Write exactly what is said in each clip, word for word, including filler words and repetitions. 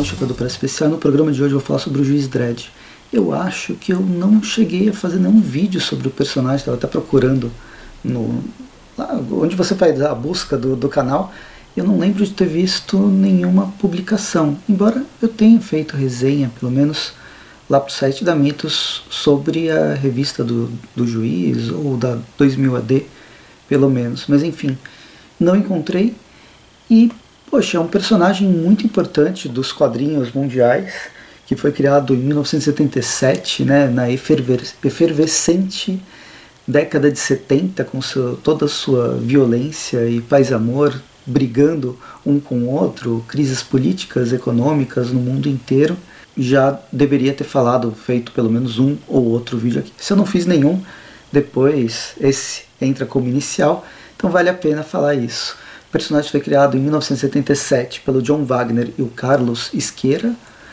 Chapéu do Press Especial. No programa de hoje eu vou falar sobre o Juiz Dredd. Eu acho que eu não cheguei a fazer nenhum vídeo sobre o personagem, estava até procurando no, lá onde você faz a busca do, do canal. Eu não lembro de ter visto nenhuma publicação, embora eu tenha feito resenha, pelo menos lá pro site da Mitos, sobre a revista do, do Juiz, ou da dois mil A D, pelo menos. Mas enfim, não encontrei. E, poxa, é um personagem muito importante dos quadrinhos mundiais, que foi criado em mil novecentos e setenta e sete, né, na efervescente década de setenta, com seu, toda a sua violência e paz e amor, brigando um com o outro, crises políticas, econômicas no mundo inteiro. Já deveria ter falado, feito pelo menos um ou outro vídeo aqui. Se eu não fiz nenhum, depois esse entra como inicial, então vale a pena falar isso. O personagem foi criado em mil novecentos e setenta e sete pelo John Wagner e o Carlos Isqueira,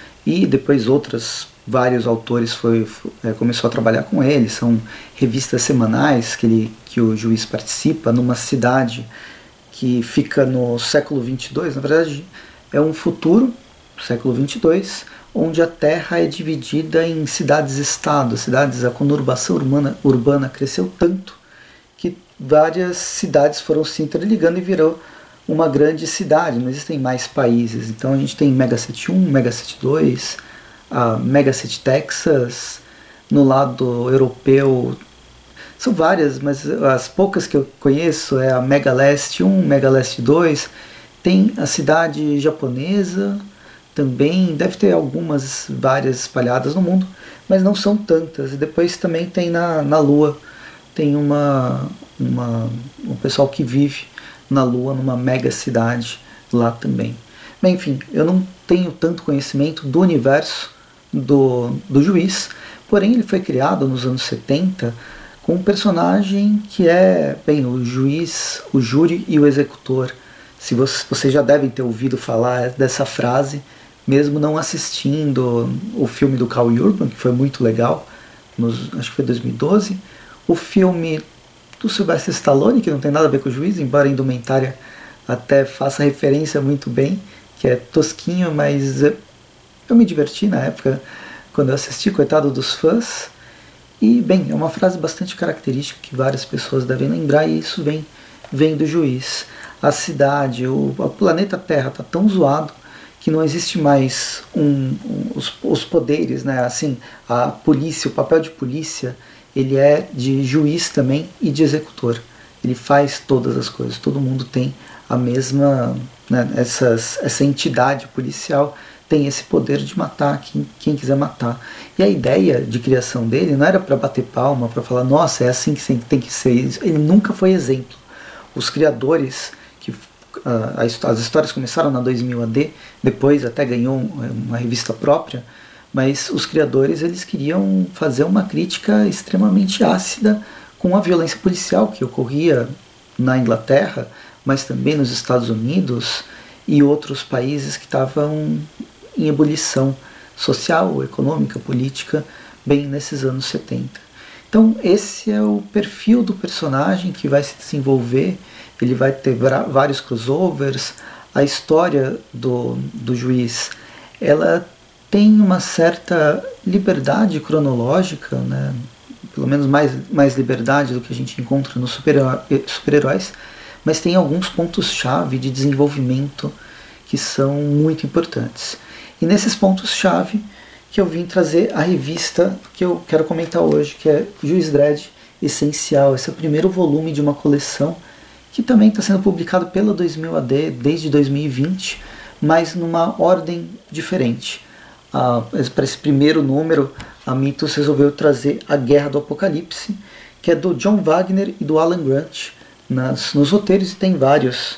e depois outros vários autores foi, é, começou a trabalhar com ele. São revistas semanais que, ele, que o Juiz participa numa cidade que fica no século vinte e dois. Na verdade é um futuro, século vinte e dois, onde a Terra é dividida em cidades-estado. Cidades, a conurbação urbana, urbana cresceu tanto que várias cidades foram se interligando e virou uma grande cidade. Não existem mais países. Então a gente tem Megacity um, Megacity dois, a Megacity Texas. No lado europeu são várias, mas as poucas que eu conheço é a Megaleste um, Megaleste dois. Tem a cidade japonesa também, deve ter algumas, várias espalhadas no mundo, mas não são tantas. E depois também tem na, na Lua, tem uma, uma, um pessoal que vive na Lua, numa mega cidade lá também. Mas enfim, eu não tenho tanto conhecimento do universo do, do Juiz, porém ele foi criado nos anos setenta com um personagem que é, bem, o juiz, o júri e o executor. Se vocês, vocês já devem ter ouvido falar dessa frase, mesmo não assistindo o filme do Karl Urban, que foi muito legal, nos, acho que foi dois mil e doze, o filme do Sylvester Stallone, que não tem nada a ver com o Juiz, embora a indumentária até faça referência muito bem, que é tosquinho, mas eu me diverti na época quando eu assisti, coitado dos fãs. E, bem, é uma frase bastante característica que várias pessoas devem lembrar, e isso vem, vem do Juiz. A cidade, o, o planeta Terra está tão zoado que não existe mais um, um, os, os poderes, né? Assim, a polícia, o papel de polícia, ele é de juiz também e de executor. Ele faz todas as coisas, todo mundo tem a mesma, né, essas, essa entidade policial tem esse poder de matar quem, quem quiser matar. E a ideia de criação dele não era para bater palma, para falar, nossa, é assim que tem que ser. Ele nunca foi exemplo. Os criadores, que uh, as histórias começaram na dois mil A D, depois até ganhou uma revista própria, mas os criadores, eles queriam fazer uma crítica extremamente ácida com a violência policial que ocorria na Inglaterra, mas também nos Estados Unidos e outros países que estavam em ebulição social, econômica, política, bem nesses anos setenta. Então esse é o perfil do personagem que vai se desenvolver. Ele vai ter vários crossovers. A história do, do Juiz, ela tem uma certa liberdade cronológica, né? Pelo menos mais, mais liberdade do que a gente encontra nos super-heróis, mas tem alguns pontos-chave de desenvolvimento que são muito importantes. E nesses pontos-chave que eu vim trazer a revista que eu quero comentar hoje, que é Juiz Dredd Essencial. Esse é o primeiro volume de uma coleção que também está sendo publicado pela dois mil A D desde dois mil e vinte, mas numa ordem diferente. Ah, para esse primeiro número, a Mitos resolveu trazer A Guerra do Apocalipse, que é do John Wagner e do Alan Grant nas, nos roteiros, e tem vários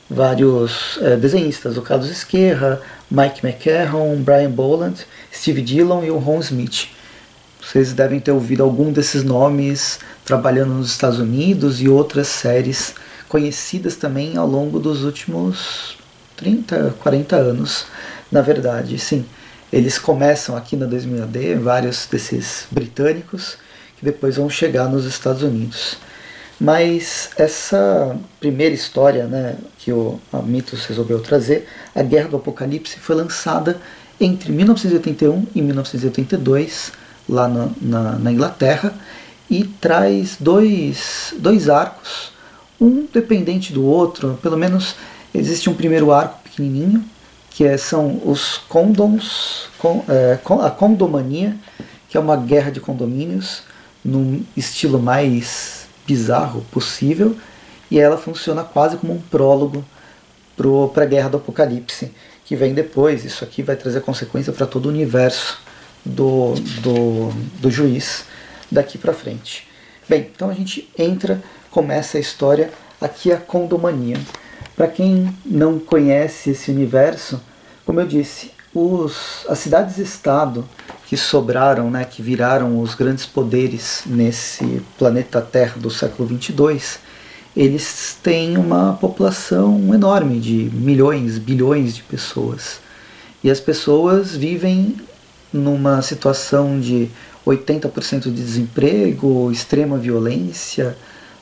vários é, desenhistas, o Carlos Isqueira, Mike McCarron, Brian Boland, Steve Dillon e o Ron Smith. Vocês devem ter ouvido algum desses nomes trabalhando nos Estados Unidos e outras séries conhecidas também ao longo dos últimos trinta, quarenta anos, na verdade. Sim, eles começam aqui na dois mil A D, vários desses britânicos, que depois vão chegar nos Estados Unidos. Mas essa primeira história, né, que o a Mythos resolveu trazer, a Guerra do Apocalipse, foi lançada entre mil novecentos e oitenta e um e mil novecentos e oitenta e dois, lá na, na, na Inglaterra, e traz dois, dois arcos, um dependente do outro. Pelo menos existe um primeiro arco pequenininho, que é, são os condoms, com, é, a condomania, que é uma guerra de condomínios, num estilo mais bizarro possível, e ela funciona quase como um prólogo para a Guerra do Apocalipse, que vem depois. Isso aqui vai trazer consequência para todo o universo do, do, do Juiz daqui para frente. Bem, então a gente entra, começa a história, aqui a condomania. Para quem não conhece esse universo, como eu disse, os, as cidades-estado que sobraram, né, que viraram os grandes poderes nesse planeta Terra do século vinte e dois, eles têm uma população enorme de milhões, bilhões de pessoas. E as pessoas vivem numa situação de oitenta por cento de desemprego, extrema violência,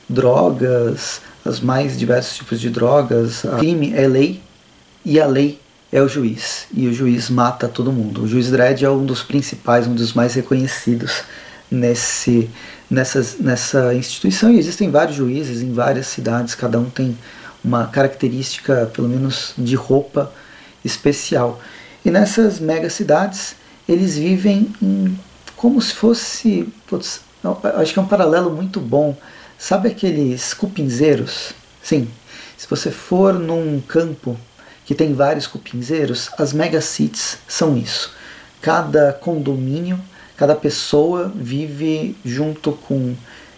drogas, os mais diversos tipos de drogas. O crime é lei e a lei é o juiz, e o juiz mata todo mundo. O Juiz Dredd é um dos principais, um dos mais reconhecidos nesse, nessa, nessa instituição, e existem vários juízes em várias cidades, cada um tem uma característica, pelo menos de roupa, especial. E nessas mega cidades, eles vivem em, como se fosse, putz, acho que é um paralelo muito bom, sabe aqueles cupinzeiros? Sim, se você for num campo que tem vários cupinzeiros, as megacities são isso. Cada condomínio, cada pessoa vive junto com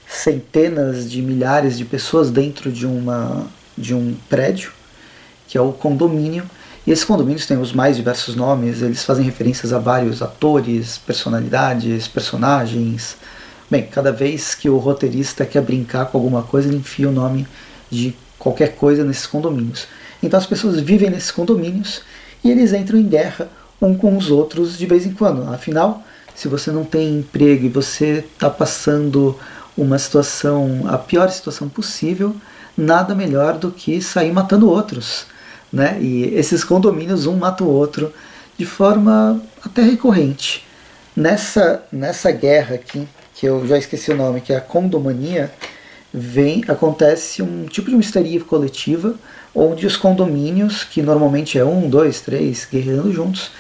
centenas de milhares de pessoas dentro de, uma, de um prédio, que é o condomínio. E esses condomínios têm os mais diversos nomes, eles fazem referências a vários atores, personalidades, personagens. Bem, cada vez que o roteirista quer brincar com alguma coisa, ele enfia o nome de qualquer coisa nesses condomínios. Então as pessoas vivem nesses condomínios e eles entram em guerra um com os outros de vez em quando. Afinal, se você não tem emprego e você está passando uma situação, a pior situação possível, nada melhor do que sair matando outros, né? E esses condomínios, um mata o outro de forma até recorrente. Nessa, nessa guerra aqui, que eu já esqueci o nome, que é a condomania, vem, acontece um tipo de uma histeria coletiva, onde os condomínios, que normalmente é um, dois, três, guerreando juntos,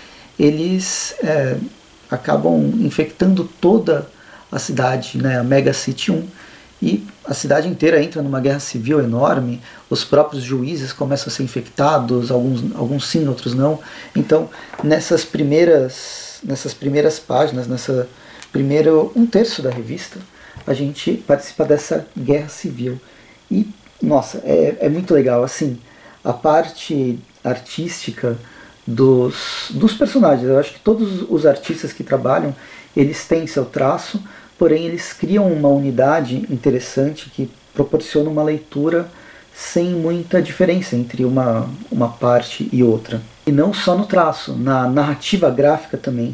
eles é, acabam infectando toda a cidade, né, a Mega City um, e a cidade inteira entra numa guerra civil enorme, os próprios juízes começam a ser infectados, alguns, alguns sim, outros não. Então, nessas primeiras, nessas primeiras páginas, nessa primeiro um terço da revista, a gente participa dessa guerra civil. E, nossa, é, é muito legal, assim, a parte artística dos, dos personagens. Eu acho que todos os artistas que trabalham, eles têm seu traço, porém eles criam uma unidade interessante que proporciona uma leitura sem muita diferença entre uma, uma parte e outra. E não só no traço, na narrativa gráfica também.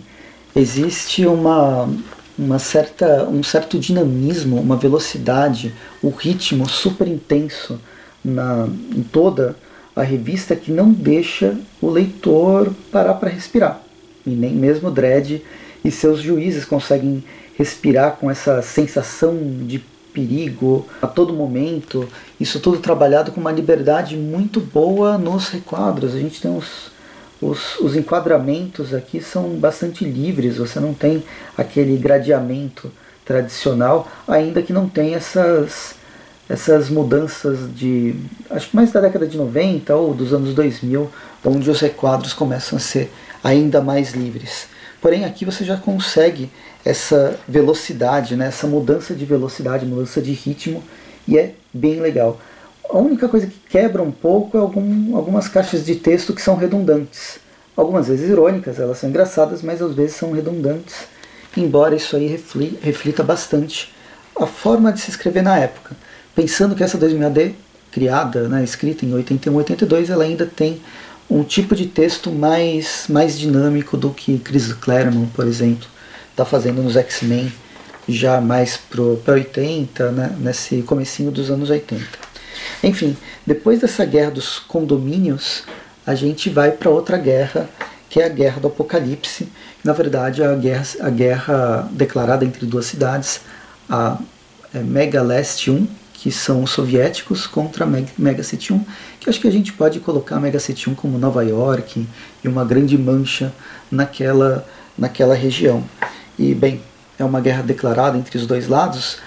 Existe uma, uma certa, um certo dinamismo, uma velocidade, um ritmo super intenso na, em toda a revista que não deixa o leitor parar para respirar. E nem mesmo Dredd e seus juízes conseguem respirar com essa sensação de perigo a todo momento. Isso tudo trabalhado com uma liberdade muito boa nos requadros. A gente tem uns... Os, os enquadramentos aqui são bastante livres, você não tem aquele gradeamento tradicional, ainda que não tenha essas, essas mudanças de, acho que mais da década de noventa ou dos anos dois mil, onde os requadros começam a ser ainda mais livres. Porém aqui você já consegue essa velocidade, né, essa mudança de velocidade, mudança de ritmo, e é bem legal. A única coisa que quebra um pouco é algum, algumas caixas de texto que são redundantes. Algumas vezes irônicas, elas são engraçadas, mas às vezes são redundantes, embora isso aí reflita, reflita bastante a forma de se escrever na época. Pensando que essa dois mil A D, criada, né, escrita em oitenta e um, oitenta e dois, ela ainda tem um tipo de texto mais, mais dinâmico do que Chris Claremont, por exemplo, está fazendo nos X-Men já mais para oitenta, né, nesse comecinho dos anos oitenta. Enfim, depois dessa guerra dos condomínios, a gente vai para outra guerra, que é a Guerra do Apocalipse. Na verdade, a guerra, a guerra declarada entre duas cidades, a é, Mega Leste um, que são os soviéticos, contra a Meg Mega City um, que acho que a gente pode colocar a Mega City um como Nova York e uma grande mancha naquela, naquela região. E, bem, é uma guerra declarada entre os dois lados.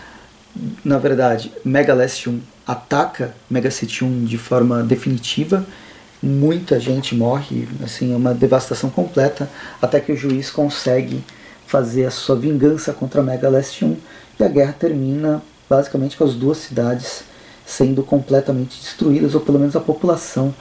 Na verdade, Mega Leste um ataca Mega City um de forma definitiva, muita gente morre, assim, é uma devastação completa, até que o juiz consegue fazer a sua vingança contra Mega Leste um, e a guerra termina basicamente com as duas cidades sendo completamente destruídas, ou pelo menos a população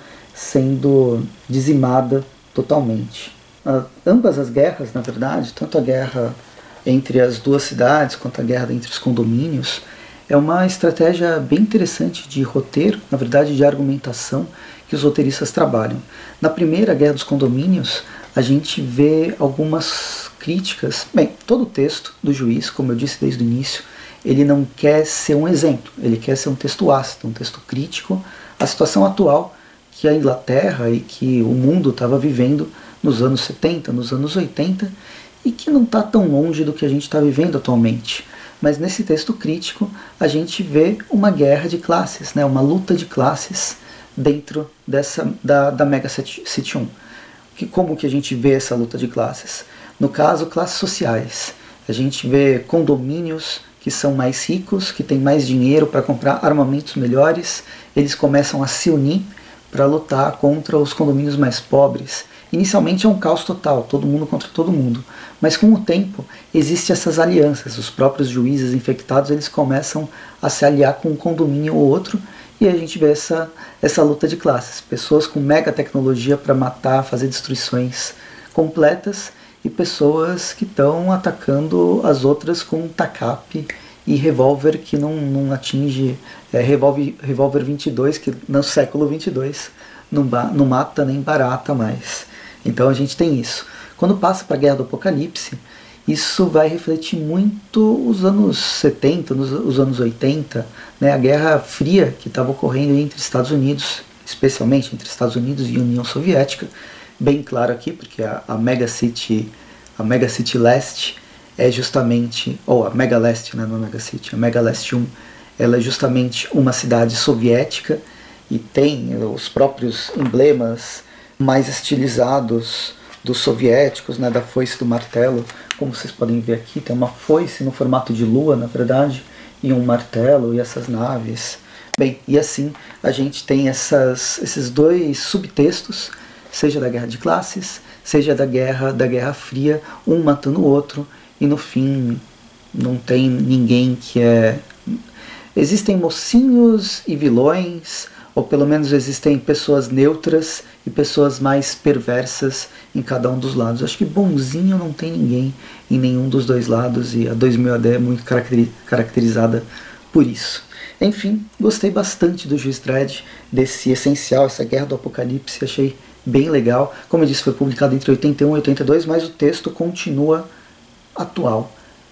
sendo dizimada totalmente. Uh, ambas as guerras, na verdade, tanto a guerra entre as duas cidades quanto a guerra entre os condomínios, é uma estratégia bem interessante de roteiro, na verdade de argumentação, que os roteiristas trabalham. Na primeira Guerra dos Condomínios, a gente vê algumas críticas. Bem, todo o texto do juiz, como eu disse desde o início, ele não quer ser um exemplo, ele quer ser um texto ácido, um texto crítico à situação atual que a Inglaterra e que o mundo estava vivendo nos anos setenta, nos anos oitenta, e que não está tão longe do que a gente está vivendo atualmente. Mas nesse texto crítico a gente vê uma guerra de classes, né? Uma luta de classes dentro dessa, da, da Mega City um. Que, como que a gente vê essa luta de classes? No caso, classes sociais. A gente vê condomínios que são mais ricos, que têm mais dinheiro para comprar armamentos melhores, eles começam a se unir para lutar contra os condomínios mais pobres. Inicialmente é um caos total, todo mundo contra todo mundo, mas com o tempo existem essas alianças, os próprios juízes infectados eles começam a se aliar com um condomínio ou outro, e a gente vê essa, essa luta de classes, pessoas com mega tecnologia para matar, fazer destruições completas, e pessoas que estão atacando as outras com tacape e revólver que não, não atinge, é, revólver, revólver vinte e dois, que no século vinte e dois não, não mata nem barata mais. Então a gente tem isso. Quando passa para a Guerra do Apocalipse, isso vai refletir muito os anos setenta, nos, os anos oitenta, né, a Guerra Fria que estava ocorrendo entre Estados Unidos, especialmente entre Estados Unidos e União Soviética, bem claro aqui, porque a, a Mega City, a Mega City Leste é justamente, ou a Mega Leste, né, não a Mega City, a Mega Leste um, ela é justamente uma cidade soviética e tem os próprios emblemas mais estilizados dos soviéticos, né, da foice e do martelo, como vocês podem ver aqui, tem uma foice no formato de lua, na verdade, e um martelo e essas naves. Bem, e assim a gente tem essas, esses dois subtextos, seja da guerra de classes, seja da guerra, da guerra fria, um matando o outro, e no fim não tem ninguém que é... Existem mocinhos e vilões, ou pelo menos existem pessoas neutras e pessoas mais perversas em cada um dos lados. Acho que bonzinho não tem ninguém em nenhum dos dois lados, e a dois mil A D é muito caracterizada por isso. Enfim, gostei bastante do Juiz Dredd, desse essencial, essa Guerra do Apocalipse, achei bem legal. Como eu disse, foi publicado entre oitenta e um e oitenta e dois, mas o texto continua atual.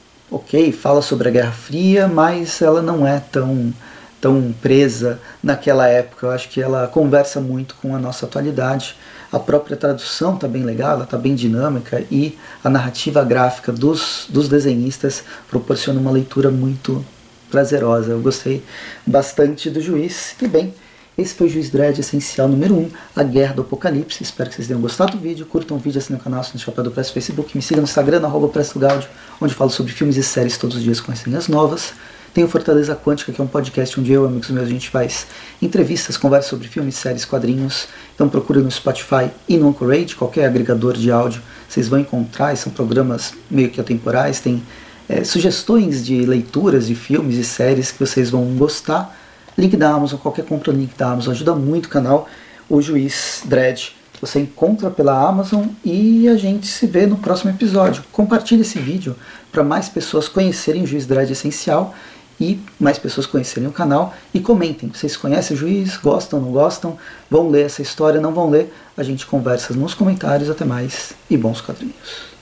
Ok, fala sobre a Guerra Fria, mas ela não é tão, tão presa naquela época. Eu acho que ela conversa muito com a nossa atualidade. A própria tradução está bem legal, ela está bem dinâmica, e a narrativa gráfica dos, dos desenhistas proporciona uma leitura muito prazerosa. Eu gostei bastante do Juiz. E bem, esse foi o Juiz Dredd Essencial número um, a Guerra do Apocalipse. Espero que vocês tenham gostado do vídeo, curtam o vídeo, assinem o canal, assinem o Chapéu do Presto no Facebook, me sigam no Instagram, no arroba Presto Gaudio, onde falo sobre filmes e séries todos os dias com resenhas novas. Tem o Fortaleza Quântica, que é um podcast onde eu e amigos meus a gente faz entrevistas, conversa sobre filmes, séries, quadrinhos. Então procure no Spotify e no Anchorage, qualquer agregador de áudio, vocês vão encontrar, são programas meio que atemporais, tem é, sugestões de leituras de filmes e séries que vocês vão gostar. Link da Amazon, qualquer compra no link da Amazon ajuda muito o canal. O Juiz Dredd você encontra pela Amazon, e a gente se vê no próximo episódio. Compartilhe esse vídeo para mais pessoas conhecerem o Juiz Dredd Essencial e mais pessoas conhecerem o canal, e comentem. Vocês conhecem o Juiz? Gostam, não gostam? Vão ler essa história, não vão ler? A gente conversa nos comentários. Até mais e bons quadrinhos.